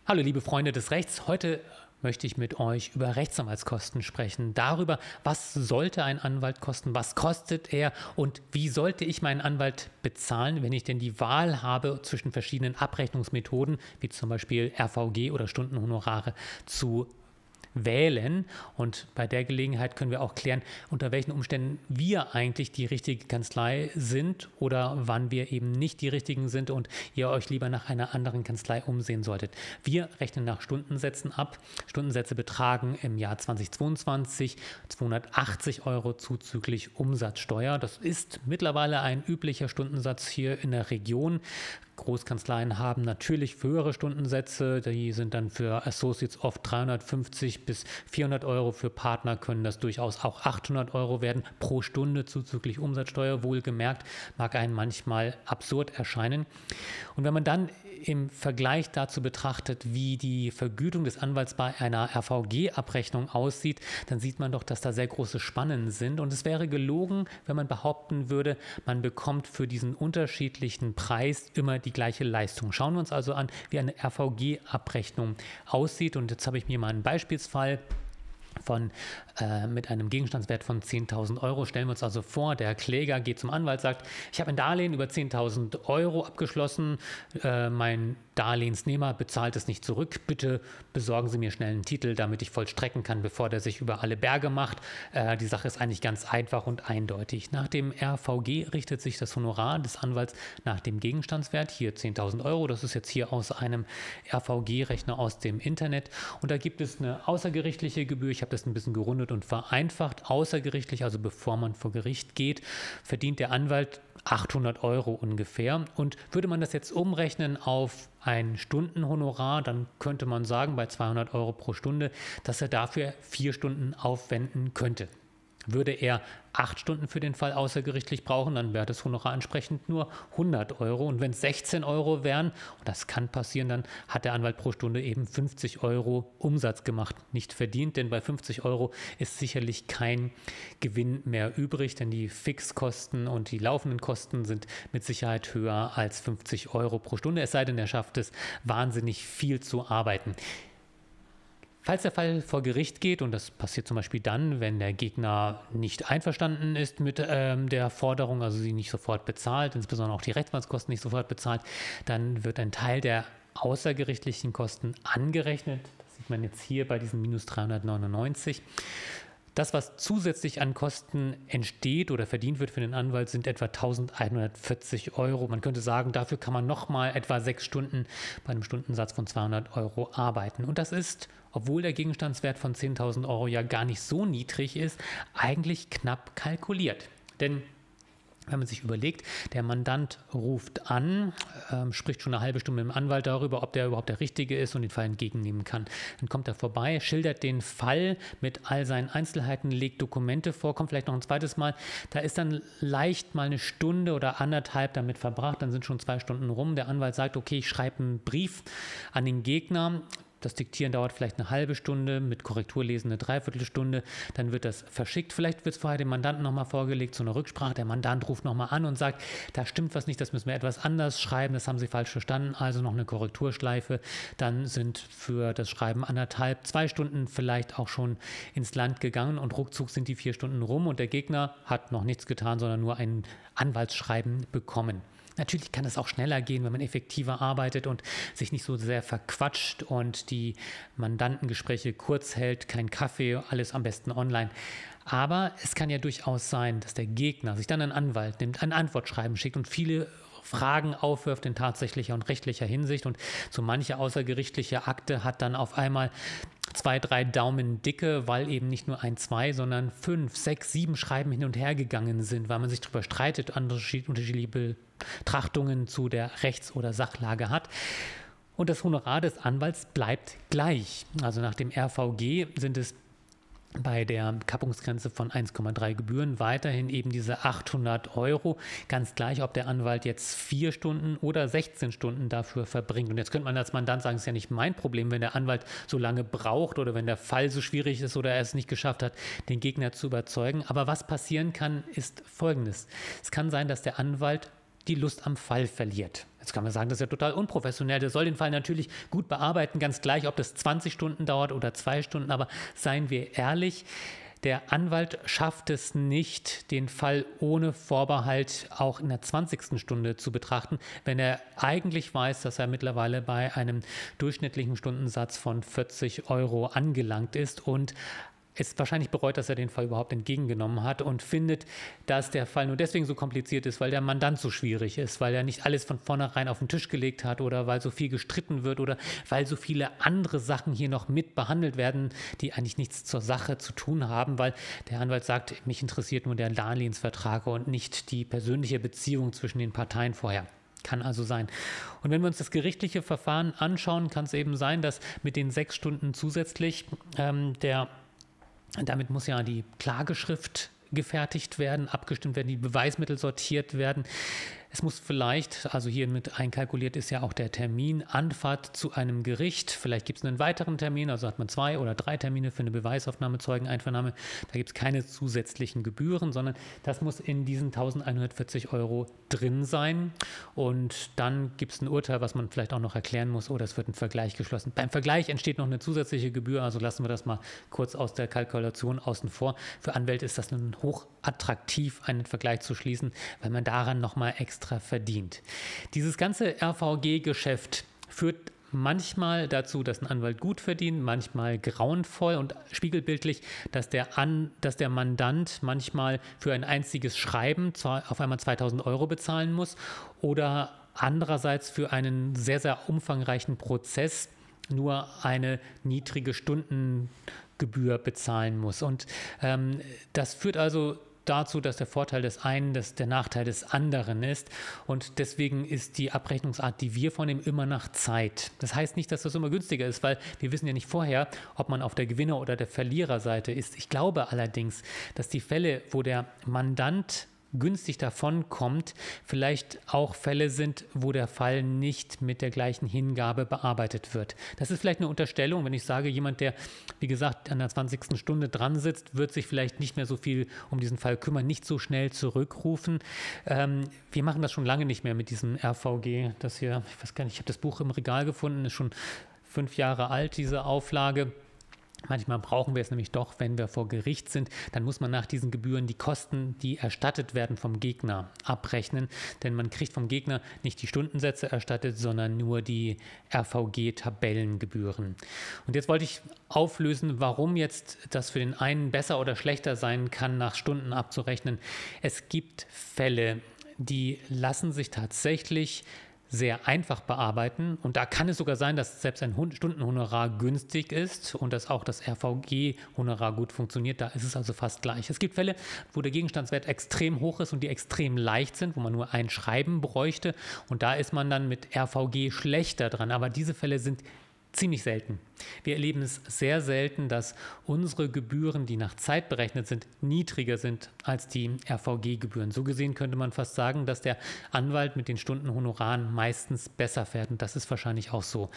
Hallo liebe Freunde des Rechts, heute möchte ich mit euch über Rechtsanwaltskosten sprechen, darüber, was sollte ein Anwalt kosten, was kostet er und wie sollte ich meinen Anwalt bezahlen, wenn ich denn die Wahl habe zwischen verschiedenen Abrechnungsmethoden, wie zum Beispiel RVG oder Stundenhonorare zu wählen. Und bei der Gelegenheit können wir auch klären, unter welchen Umständen wir eigentlich die richtige Kanzlei sind oder wann wir eben nicht die richtigen sind und ihr euch lieber nach einer anderen Kanzlei umsehen solltet. Wir rechnen nach Stundensätzen ab. Stundensätze betragen im Jahr 2022 280 € zuzüglich Umsatzsteuer. Das ist mittlerweile ein üblicher Stundensatz hier in der Region. Großkanzleien haben natürlich höhere Stundensätze, die sind dann für Associates oft 350 bis 400 €, für Partner können das durchaus auch 800 € werden pro Stunde zuzüglich Umsatzsteuer, wohlgemerkt, mag einem manchmal absurd erscheinen. Und wenn man dann im Vergleich dazu betrachtet, wie die Vergütung des Anwalts bei einer RVG-Abrechnung aussieht, dann sieht man doch, dass da sehr große Spannen sind. Und es wäre gelogen, wenn man behaupten würde, man bekommt für diesen unterschiedlichen Preis immer die gleiche Leistung. Schauen wir uns also an, wie eine RVG-Abrechnung aussieht. Und jetzt habe ich mir mal einen Beispielsfall mit einem Gegenstandswert von 10.000 €. Stellen wir uns also vor, der Kläger geht zum Anwalt, sagt, ich habe ein Darlehen über 10.000 € abgeschlossen, mein Darlehensnehmer bezahlt es nicht zurück, bitte besorgen Sie mir schnell einen Titel, damit ich vollstrecken kann, bevor der sich über alle Berge macht. Die Sache ist eigentlich ganz einfach und eindeutig. Nach dem RVG richtet sich das Honorar des Anwalts nach dem Gegenstandswert, hier 10.000 €, das ist jetzt hier aus einem RVG-Rechner aus dem Internet und da gibt es eine außergerichtliche Gebühr, ich habe das ein bisschen gerundet und vereinfacht, außergerichtlich, also bevor man vor Gericht geht, verdient der Anwalt 800 € ungefähr. Und würde man das jetzt umrechnen auf ein Stundenhonorar, dann könnte man sagen, bei 200 € pro Stunde, dass er dafür 4 Stunden aufwenden könnte. Würde er 8 Stunden für den Fall außergerichtlich brauchen, dann wäre das Honorar entsprechend nur 100 €. Und wenn es 16 € wären, und das kann passieren, dann hat der Anwalt pro Stunde eben 50 € Umsatz gemacht. Nicht verdient, denn bei 50 € ist sicherlich kein Gewinn mehr übrig, denn die Fixkosten und die laufenden Kosten sind mit Sicherheit höher als 50 € pro Stunde, es sei denn, er schafft es, wahnsinnig viel zu arbeiten. Falls der Fall vor Gericht geht, und das passiert zum Beispiel dann, wenn der Gegner nicht einverstanden ist mit der Forderung, also sie nicht sofort bezahlt, insbesondere auch die Rechtsanwaltskosten nicht sofort bezahlt, dann wird ein Teil der außergerichtlichen Kosten angerechnet. Das sieht man jetzt hier bei diesen minus 399. Das, was zusätzlich an Kosten entsteht oder verdient wird für den Anwalt, sind etwa 1.140 €. Man könnte sagen, dafür kann man nochmal etwa 6 Stunden bei einem Stundensatz von 200 € arbeiten. Und das ist, obwohl der Gegenstandswert von 10.000 € ja gar nicht so niedrig ist, eigentlich knapp kalkuliert. Denn wenn man sich überlegt, der Mandant ruft an, spricht schon eine halbe Stunde mit dem Anwalt darüber, ob der überhaupt der Richtige ist und den Fall entgegennehmen kann. Dann kommt er vorbei, schildert den Fall mit all seinen Einzelheiten, legt Dokumente vor, kommt vielleicht noch ein zweites Mal. Da ist dann leicht mal eine Stunde oder anderthalb damit verbracht, dann sind schon 2 Stunden rum. Der Anwalt sagt, okay, ich schreibe einen Brief an den Gegner. Das Diktieren dauert vielleicht eine halbe Stunde, mit Korrekturlesen eine Dreiviertelstunde, dann wird das verschickt. Vielleicht wird es vorher dem Mandanten nochmal vorgelegt, so eine Rücksprache. Der Mandant ruft nochmal an und sagt, da stimmt was nicht, das müssen wir etwas anders schreiben, das haben Sie falsch verstanden, also noch eine Korrekturschleife. Dann sind für das Schreiben 1,5, 2 Stunden vielleicht auch schon ins Land gegangen und ruckzuck sind die 4 Stunden rum und der Gegner hat noch nichts getan, sondern nur ein Anwaltsschreiben bekommen. Natürlich kann es auch schneller gehen, wenn man effektiver arbeitet und sich nicht so sehr verquatscht und die Mandantengespräche kurz hält, kein Kaffee, alles am besten online. Aber es kann ja durchaus sein, dass der Gegner sich dann einen Anwalt nimmt, ein Antwortschreiben schickt und viele Fragen aufwirft in tatsächlicher und rechtlicher Hinsicht und so manche außergerichtliche Akte hat dann auf einmal 2, 3 Daumen dicke, weil eben nicht nur 1, 2, sondern 5, 6, 7 Schreiben hin und her gegangen sind, weil man sich darüber streitet, unterschiedliche Betrachtungen zu der Rechts- oder Sachlage hat. Und das Honorar des Anwalts bleibt gleich. Also nach dem RVG sind es bei der Kappungsgrenze von 1,3 Gebühren weiterhin eben diese 800 €, ganz gleich, ob der Anwalt jetzt 4 Stunden oder 16 Stunden dafür verbringt. Und jetzt könnte man als Mandant sagen, es ist ja nicht mein Problem, wenn der Anwalt so lange braucht oder wenn der Fall so schwierig ist oder er es nicht geschafft hat, den Gegner zu überzeugen. Aber was passieren kann, ist Folgendes. Es kann sein, dass der Anwalt die Lust am Fall verliert. Jetzt kann man sagen, das ist ja total unprofessionell. Der soll den Fall natürlich gut bearbeiten, ganz gleich, ob das 20 Stunden dauert oder 2 Stunden. Aber seien wir ehrlich, der Anwalt schafft es nicht, den Fall ohne Vorbehalt auch in der 20. Stunde zu betrachten, wenn er eigentlich weiß, dass er mittlerweile bei einem durchschnittlichen Stundensatz von 40 Euro angelangt ist und es wahrscheinlich bereut, dass er den Fall überhaupt entgegengenommen hat und findet, dass der Fall nur deswegen so kompliziert ist, weil der Mandant so schwierig ist, weil er nicht alles von vornherein auf den Tisch gelegt hat oder weil so viel gestritten wird oder weil so viele andere Sachen hier noch mit behandelt werden, die eigentlich nichts zur Sache zu tun haben, weil der Anwalt sagt, mich interessiert nur der Darlehensvertrag und nicht die persönliche Beziehung zwischen den Parteien vorher. Kann also sein. Und wenn wir uns das gerichtliche Verfahren anschauen, kann es eben sein, dass mit den 6 Stunden zusätzlich damit muss ja die Klageschrift gefertigt werden, abgestimmt werden, die Beweismittel sortiert werden. Es muss vielleicht, also hier mit einkalkuliert ist ja auch der Termin, Anfahrt zu einem Gericht. Vielleicht gibt es einen weiteren Termin, also hat man 2 oder 3 Termine für eine Beweisaufnahme, Zeugeneinvernahme. Da gibt es keine zusätzlichen Gebühren, sondern das muss in diesen 1.140 Euro drin sein. Und dann gibt es ein Urteil, was man vielleicht auch noch erklären muss, oder es wird ein Vergleich geschlossen. Beim Vergleich entsteht noch eine zusätzliche Gebühr, also lassen wir das mal kurz aus der Kalkulation außen vor. Für Anwälte ist das nun hochattraktiv, einen Vergleich zu schließen, weil man daran nochmal extra verdient. Dieses ganze RVG-Geschäft führt manchmal dazu, dass ein Anwalt gut verdient, manchmal grauenvoll und spiegelbildlich, dass der Mandant manchmal für ein einziges Schreiben auf einmal 2.000 Euro bezahlen muss oder andererseits für einen sehr, sehr umfangreichen Prozess nur eine niedrige Stundengebühr bezahlen muss. Und das führt also dazu, dass der Vorteil des einen der Nachteil des anderen ist. Und deswegen ist die Abrechnungsart, die wir vornehmen, immer nach Zeit. Das heißt nicht, dass das immer günstiger ist, weil wir wissen ja nicht vorher, ob man auf der Gewinner- oder der Verliererseite ist. Ich glaube allerdings, dass die Fälle, wo der Mandant günstig davonkommt, vielleicht auch Fälle sind, wo der Fall nicht mit der gleichen Hingabe bearbeitet wird. Das ist vielleicht eine Unterstellung, wenn ich sage, jemand, der, wie gesagt, an der 20. Stunde dran sitzt, wird sich vielleicht nicht mehr so viel um diesen Fall kümmern, nicht so schnell zurückrufen. Wir machen das schon lange nicht mehr mit diesem RVG. Das hier, ich weiß gar nicht, ich habe das Buch im Regal gefunden, ist schon 5 Jahre alt, diese Auflage. Manchmal brauchen wir es nämlich doch, wenn wir vor Gericht sind, dann muss man nach diesen Gebühren die Kosten, die erstattet werden vom Gegner, abrechnen, denn man kriegt vom Gegner nicht die Stundensätze erstattet, sondern nur die RVG-Tabellengebühren. Und jetzt wollte ich auflösen, warum jetzt das für den einen besser oder schlechter sein kann, nach Stunden abzurechnen. Es gibt Fälle, die lassen sich tatsächlich sehr einfach bearbeiten und da kann es sogar sein, dass selbst ein Stundenhonorar günstig ist und dass auch das RVG-Honorar gut funktioniert. Da ist es also fast gleich. Es gibt Fälle, wo der Gegenstandswert extrem hoch ist und die extrem leicht sind, wo man nur ein Schreiben bräuchte und da ist man dann mit RVG schlechter dran. Aber diese Fälle sind ziemlich selten. Wir erleben es sehr selten, dass unsere Gebühren, die nach Zeit berechnet sind, niedriger sind als die RVG-Gebühren. So gesehen könnte man fast sagen, dass der Anwalt mit den Stundenhonoraren meistens besser fährt und das ist wahrscheinlich auch so.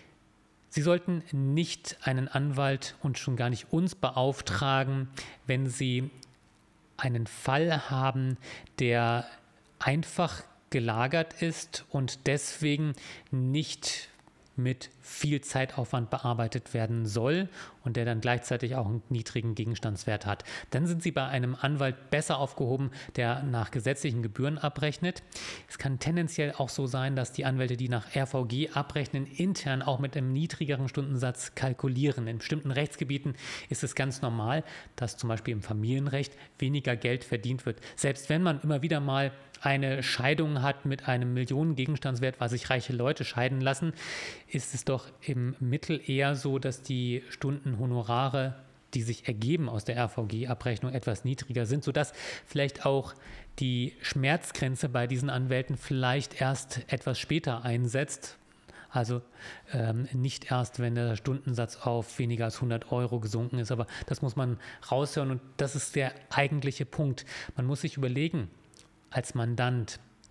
Sie sollten nicht einen Anwalt und schon gar nicht uns beauftragen, wenn Sie einen Fall haben, der einfach gelagert ist und deswegen nicht mit viel Zeitaufwand bearbeitet werden soll und der dann gleichzeitig auch einen niedrigen Gegenstandswert hat. Dann sind Sie bei einem Anwalt besser aufgehoben, der nach gesetzlichen Gebühren abrechnet. Es kann tendenziell auch so sein, dass die Anwälte, die nach RVG abrechnen, intern auch mit einem niedrigeren Stundensatz kalkulieren. In bestimmten Rechtsgebieten ist es ganz normal, dass zum Beispiel im Familienrecht weniger Geld verdient wird. Selbst wenn man immer wieder mal eine Scheidung hat mit einem Millionen-Gegenstandswert, weil sich reiche Leute scheiden lassen, ist es doch im Mittel eher so, dass die Stundenhonorare, die sich ergeben aus der RVG-Abrechnung, etwas niedriger sind, sodass vielleicht auch die Schmerzgrenze bei diesen Anwälten vielleicht erst etwas später einsetzt. Also nicht erst, wenn der Stundensatz auf weniger als 100 Euro gesunken ist, aber das muss man raushören und das ist der eigentliche Punkt. Man muss sich überlegen, als Mandant,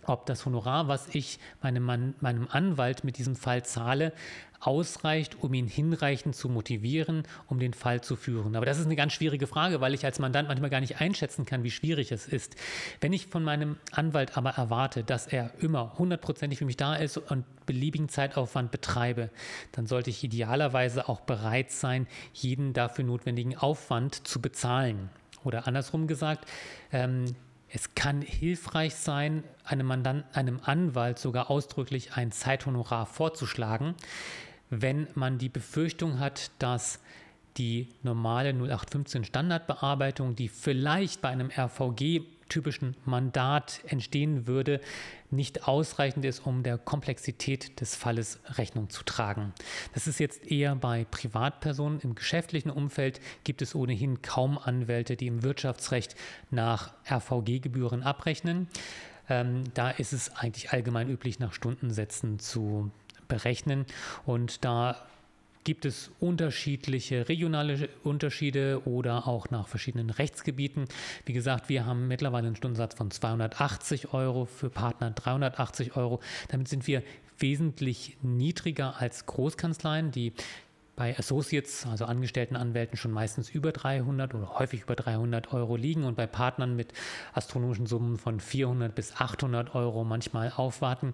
ob das Honorar, was ich meinem Anwalt mit diesem Fall zahle, ausreicht, um ihn hinreichend zu motivieren, um den Fall zu führen. Aber das ist eine ganz schwierige Frage, weil ich als Mandant manchmal gar nicht einschätzen kann, wie schwierig es ist. Wenn ich von meinem Anwalt aber erwarte, dass er immer hundertprozentig für mich da ist und beliebigen Zeitaufwand betreibe, dann sollte ich idealerweise auch bereit sein, jeden dafür notwendigen Aufwand zu bezahlen. Oder andersrum gesagt, es kann hilfreich sein, einem Anwalt sogar ausdrücklich ein Zeithonorar vorzuschlagen, wenn man die Befürchtung hat, dass die normale 0815 Standardbearbeitung, die vielleicht bei einem RVG-typischen Mandat entstehen würde, nicht ausreichend ist, um der Komplexität des Falles Rechnung zu tragen. Das ist jetzt eher bei Privatpersonen. Im geschäftlichen Umfeld gibt es ohnehin kaum Anwälte, die im Wirtschaftsrecht nach RVG-Gebühren abrechnen. Da ist es eigentlich allgemein üblich, nach Stundensätzen zu berechnen, und da gibt es unterschiedliche regionale Unterschiede oder auch nach verschiedenen Rechtsgebieten. Wie gesagt, wir haben mittlerweile einen Stundensatz von 280 Euro, für Partner 380 Euro. Damit sind wir wesentlich niedriger als Großkanzleien, die bei Associates, also angestellten Anwälten, schon meistens über 300 oder häufig über 300 Euro liegen und bei Partnern mit astronomischen Summen von 400 bis 800 Euro manchmal aufwarten.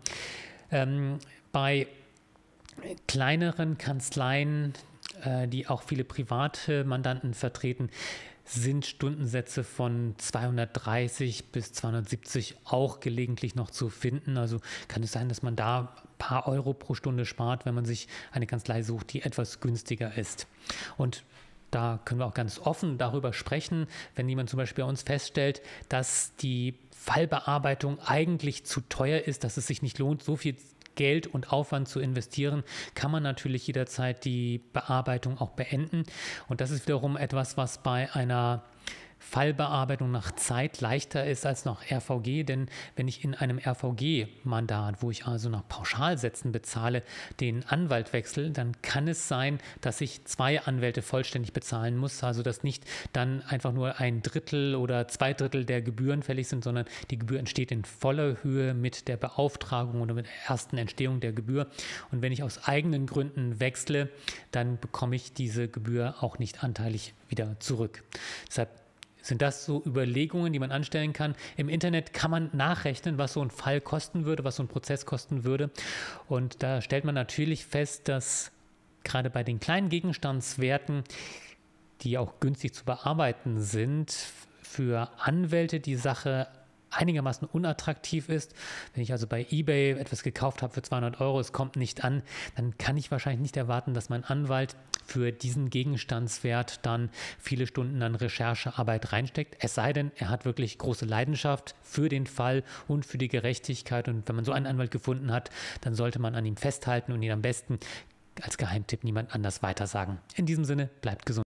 Bei kleineren Kanzleien, die auch viele private Mandanten vertreten, sind Stundensätze von 230 bis 270 auch gelegentlich noch zu finden. Also kann es sein, dass man da ein paar Euro pro Stunde spart, wenn man sich eine Kanzlei sucht, die etwas günstiger ist. Und da können wir auch ganz offen darüber sprechen, wenn jemand zum Beispiel bei uns feststellt, dass die Fallbearbeitung eigentlich zu teuer ist, dass es sich nicht lohnt, so viel Geld und Aufwand zu investieren, kann man natürlich jederzeit die Bearbeitung auch beenden. Und das ist wiederum etwas, was bei einer Fallbearbeitung nach Zeit leichter ist als nach RVG, denn wenn ich in einem RVG-Mandat, wo ich also nach Pauschalsätzen bezahle, den Anwalt wechsle, dann kann es sein, dass ich 2 Anwälte vollständig bezahlen muss, also dass nicht dann einfach nur 1/3 oder 2/3 der Gebühren fällig sind, sondern die Gebühr entsteht in voller Höhe mit der Beauftragung oder mit der ersten Entstehung der Gebühr. Und wenn ich aus eigenen Gründen wechsle, dann bekomme ich diese Gebühr auch nicht anteilig wieder zurück. Deshalb sind das so Überlegungen, die man anstellen kann. Im Internet kann man nachrechnen, was so ein Fall kosten würde, was so ein Prozess kosten würde. Und da stellt man natürlich fest, dass gerade bei den kleinen Gegenstandswerten, die auch günstig zu bearbeiten sind, für Anwälte die Sache einigermaßen unattraktiv ist. Wenn ich also bei eBay etwas gekauft habe für 200 Euro, es kommt nicht an, dann kann ich wahrscheinlich nicht erwarten, dass mein Anwalt für diesen Gegenstandswert dann viele Stunden an Recherchearbeit reinsteckt. Es sei denn, er hat wirklich große Leidenschaft für den Fall und für die Gerechtigkeit. Und wenn man so einen Anwalt gefunden hat, dann sollte man an ihm festhalten und ihn am besten als Geheimtipp niemand anders weitersagen. In diesem Sinne, bleibt gesund.